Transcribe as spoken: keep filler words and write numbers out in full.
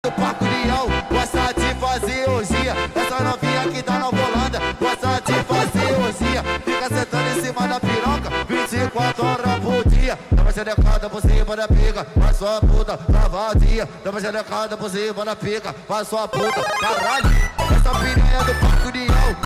do Parque União, gosta de fazer orgia. Essa novinha que tá na volanda, gosta de fazer orgia. Fica sentando em cima da piroca, vinte e quatro horas por dia. Dá uma xerecada por cima da pica, faz sua puta, tá vazia. Dá uma xerecada por cima da pica, faz sua puta, caralho. Essa piranha do Parque União.